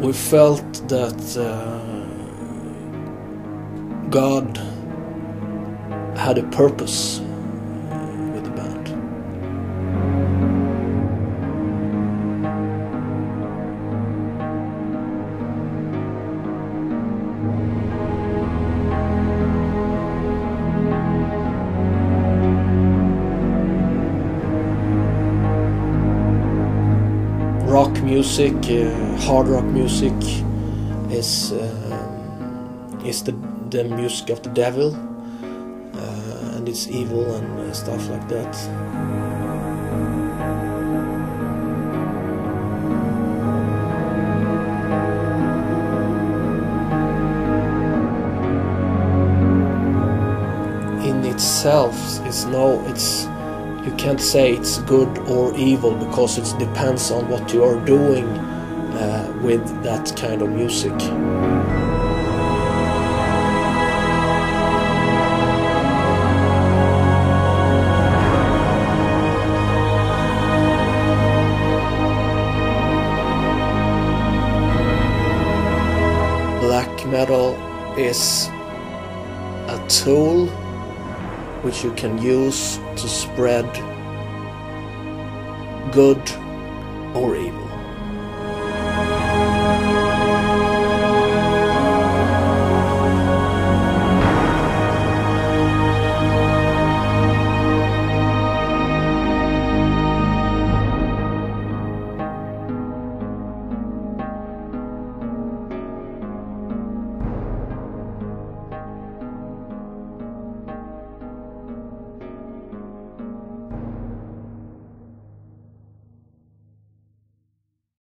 we felt that God had a purpose with the band. Rock music, hard rock music is the music of the devil, and it's evil and stuff like that. In itself, you can't say it's good or evil, because it depends on what you are doing with that kind of music. Black metal is a tool which you can use to spread good or evil.